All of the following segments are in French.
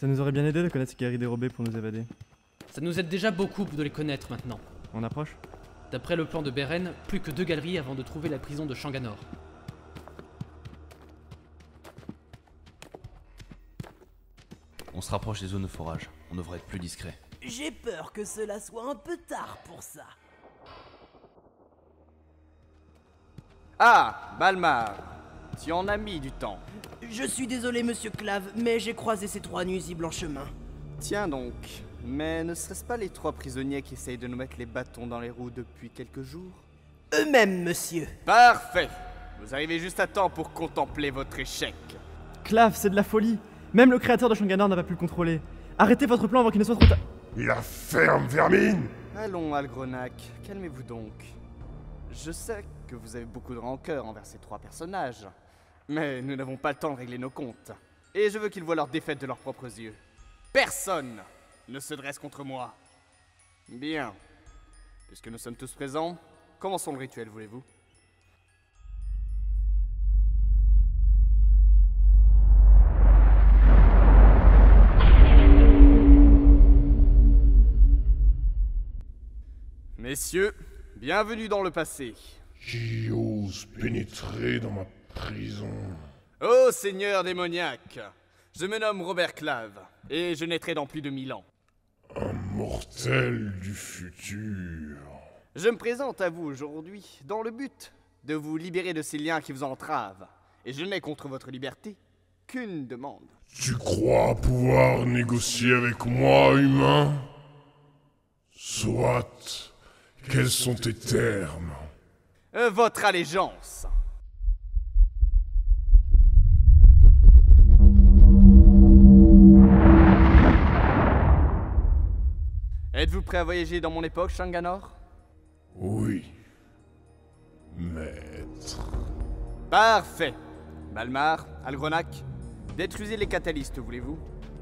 Ça nous aurait bien aidé de connaître ces galeries dérobées pour nous évader. Ça nous aide déjà beaucoup de les connaître maintenant. On approche? D'après le plan de Beren, plus que 2 galeries avant de trouver la prison de Shanganor. On se rapproche des zones de forage. On devrait être plus discret. J'ai peur que cela soit un peu tard pour ça. Ah, Balmar, tu en as mis du temps. Je suis désolé, monsieur Clave, mais j'ai croisé ces 3 nuisibles en chemin. Tiens donc, mais ne serait-ce pas les 3 prisonniers qui essayent de nous mettre les bâtons dans les roues depuis quelques jours? Eux-mêmes, monsieur. Parfait. Vous arrivez juste à temps pour contempler votre échec. Clave, c'est de la folie. Même le créateur de Shanganor n'a pas pu le contrôler. Arrêtez votre plan avant qu'il ne soit trop tard. La ferme, vermine! Allons, Algronac, calmez-vous donc. Je sais que vous avez beaucoup de rancœur envers ces 3 personnages, mais nous n'avons pas le temps de régler nos comptes. Et je veux qu'ils voient leur défaite de leurs propres yeux. Personne ne se dresse contre moi. Bien. Puisque nous sommes tous présents, commençons le rituel, voulez-vous? Messieurs, bienvenue dans le passé. Qui ose pénétrer dans ma prison? Ô seigneur démoniaque, je me nomme Robert Clave, et je naîtrai dans plus de 1000 ans. Un mortel du futur. Je me présente à vous aujourd'hui dans le but de vous libérer de ces liens qui vous entravent. Et je n'ai contre votre liberté qu'une demande. Tu crois pouvoir négocier avec moi, humain? Soit. Quels sont tes termes? Votre allégeance. Êtes-vous prêt à voyager dans mon époque, Shanganor? Oui. Maître. Parfait. Balmar, Algronac, détruisez les catalystes, voulez-vous?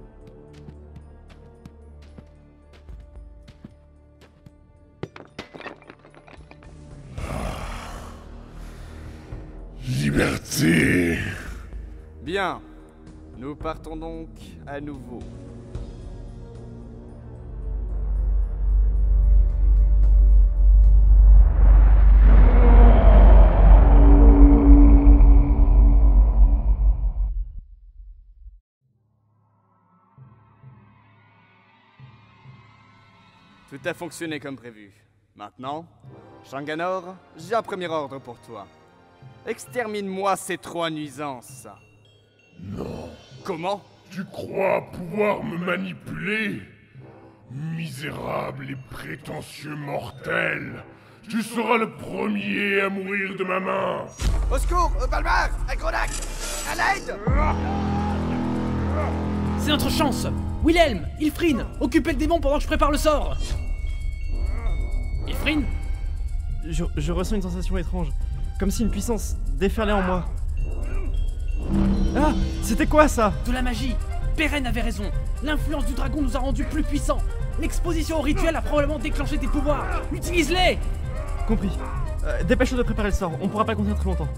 Liberté. Bien. Nous partons donc à nouveau. Tout a fonctionné comme prévu. Maintenant, Shanganor, j'ai un premier ordre pour toi. Extermine-moi ces 3 nuisances. Non. Comment? Tu crois pouvoir me manipuler? Misérable et prétentieux mortel. Tu seras le premier à mourir de ma main. Au secours, Balmar, Algronac, à l'aide! C'est notre chance! Wilhelm, Ilfrin, occupez le démon pendant que je prépare le sort! Ilfrin? Je ressens une sensation étrange. Comme si une puissance déferlait en moi. Ah! C'était quoi ça? De la magie! Beren avait raison! L'influence du dragon nous a rendus plus puissants! L'exposition au rituel a probablement déclenché tes pouvoirs! Utilise-les! Compris. Dépêche-toi de préparer le sort, on pourra pas contenir très longtemps.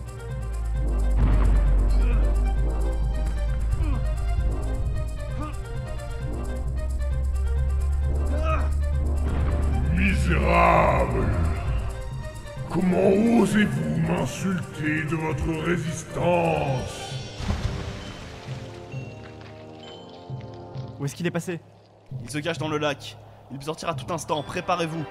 Misérable! Comment osez-vous m'insulter de votre résistance? Où est-ce qu'il est passé? Il se cache dans le lac. Il peut sortir à tout instant, préparez-vous.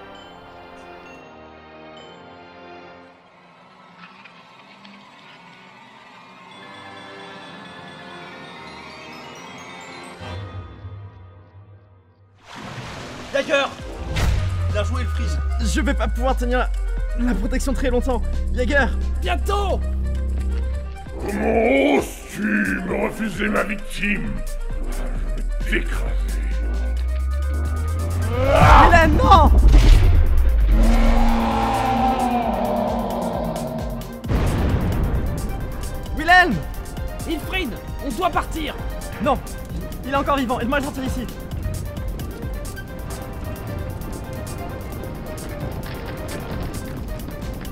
Yager! Bien joué le freeze. Je vais pas pouvoir tenir la protection très longtemps. Jaeger! Bientôt! Comment oses-tu me refuser ma victime? Je vais t'écraser. Wilhelm, non! Wilhelm! Ilfrin, on doit partir! Non! Il est encore vivant, aide-moi à le sortir ici.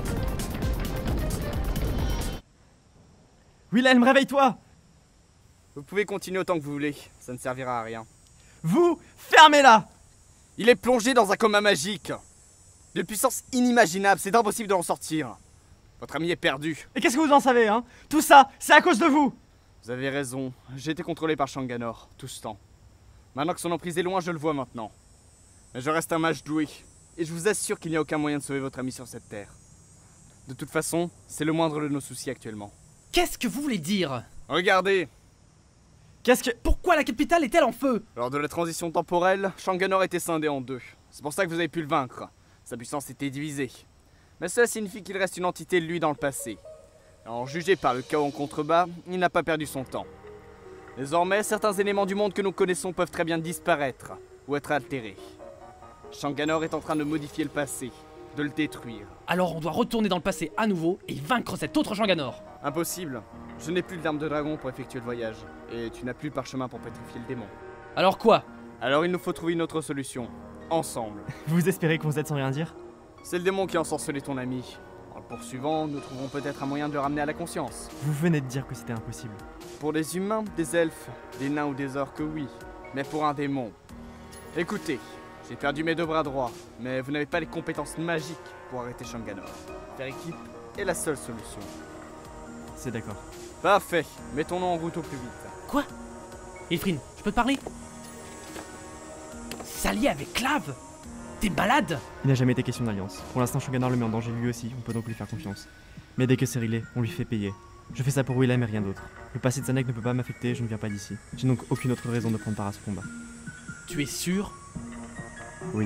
Wilhelm, réveille-toi! Vous pouvez continuer autant que vous voulez, ça ne servira à rien. Vous, fermez-la! Il est plongé dans un coma magique. De puissance inimaginable, c'est impossible de l'en sortir. Votre ami est perdu. Et qu'est-ce que vous en savez, hein? Tout ça, c'est à cause de vous! Vous avez raison, j'ai été contrôlé par Shanganor, tout ce temps. Maintenant que son emprise est loin, je le vois maintenant. Mais je reste un mage doué, et je vous assure qu'il n'y a aucun moyen de sauver votre ami sur cette terre. De toute façon, c'est le moindre de nos soucis actuellement. Qu'est-ce que vous voulez dire? Regardez! Qu'est-ce que... Pourquoi la capitale est-elle en feu? Lors de la transition temporelle, Shanganor était scindé en deux. C'est pour ça que vous avez pu le vaincre. Sa puissance était divisée. Mais cela signifie qu'il reste une entité de lui dans le passé. En jugé par le chaos en contrebas, il n'a pas perdu son temps. Désormais, certains éléments du monde que nous connaissons peuvent très bien disparaître ou être altérés. Shanganor est en train de modifier le passé, de le détruire. Alors on doit retourner dans le passé à nouveau et vaincre cet autre Shanganor. Impossible. Je n'ai plus d'arme de dragon pour effectuer le voyage, et tu n'as plus le parchemin pour pétrifier le démon. Alors quoi? Alors il nous faut trouver une autre solution, ensemble. Vous espérez qu'on vous aide sans rien dire? C'est le démon qui a ensorcelé ton ami. En le poursuivant, nous trouverons peut-être un moyen de le ramener à la conscience. Vous venez de dire que c'était impossible. Pour des humains, des elfes, des nains ou des orques, oui. Mais pour un démon... Écoutez, j'ai perdu mes deux bras droits, mais vous n'avez pas les compétences magiques pour arrêter Shanganor. Faire équipe est la seule solution. C'est d'accord. Parfait, mettons-nous en route au plus vite. Quoi? Elfrine, je peux te parler? S'allier avec Clave? T'es malade? Il n'a jamais été question d'alliance. Pour l'instant, Shanganor le met en danger lui aussi, on peut donc lui faire confiance. Mais dès que c'est réglé, on lui fait payer. Je fais ça pour Willem et rien d'autre. Le passé de Zanek ne peut pas m'affecter, je ne viens pas d'ici. J'ai donc aucune autre raison de prendre part à ce combat. Tu es sûr? Oui.